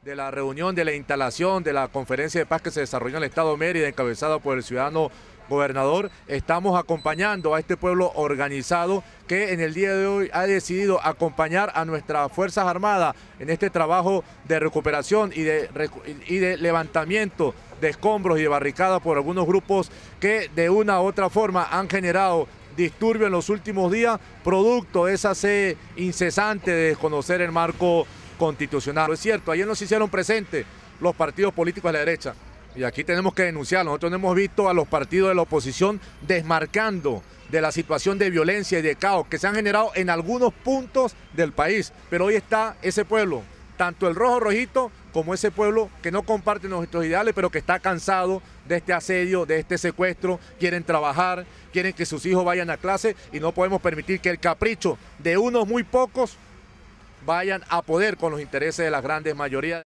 de la reunión, de la instalación, de la conferencia de paz que se desarrolló en el estado de Mérida, encabezada por el ciudadano gobernador, estamos acompañando a este pueblo organizado que en el día de hoy ha decidido acompañar a nuestras Fuerzas Armadas en este trabajo de recuperación y de levantamiento de escombros y de barricadas por algunos grupos que de una u otra forma han generado disturbio en los últimos días, producto de esa sed incesante de desconocer el marco constitucional. Es cierto, ayer nos hicieron presentes los partidos políticos de la derecha, y aquí tenemos que denunciarlo. Nosotros no hemos visto a los partidos de la oposición desmarcando de la situación de violencia y de caos que se han generado en algunos puntos del país, pero hoy está ese pueblo, tanto el rojo rojito como ese pueblo que no comparte nuestros ideales, pero que está cansado de este asedio, de este secuestro, quieren trabajar, quieren que sus hijos vayan a clase y no podemos permitir que el capricho de unos muy pocos vayan a poder con los intereses de las grandes mayorías.